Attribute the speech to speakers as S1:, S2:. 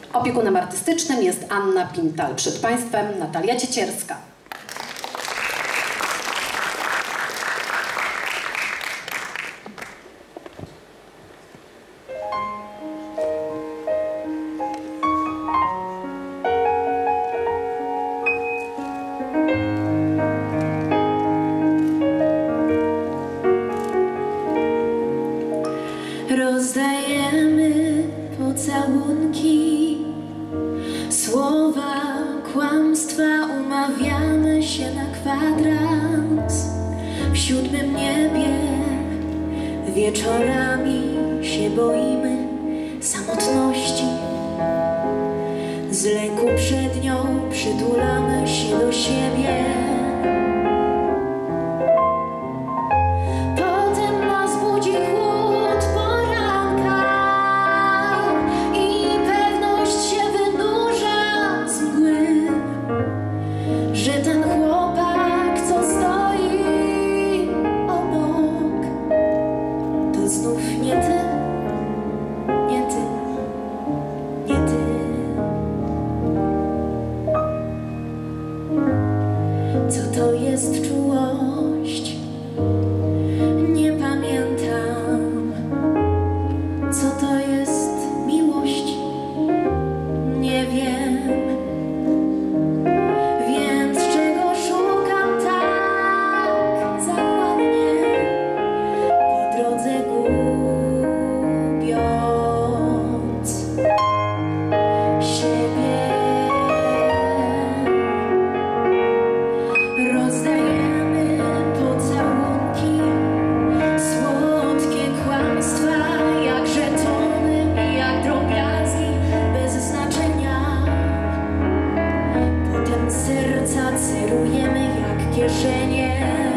S1: Opiekunem artystycznym jest Anna Pintal. Przed Państwem Natalia Ciecierska.
S2: Rozdajemy pocałunki, słowa, kłamstwa, umawiamy się na kwadrans. W 7. niebie wieczorami się boimy samotności. Z lęku przed nią przytulamy się do siebie. Że ten chłopak, co stoi obok, to znów nie ty, nie ty, nie ty. Co to jest czułość? Nie pamiętam. Co to jest miłość? Nie wiem. Rozdajemy pocałunki, słodkie kłamstwa, jak żetony, jak drobiazgi, bez znaczenia. Potem serca cerujemy jak kieszenie.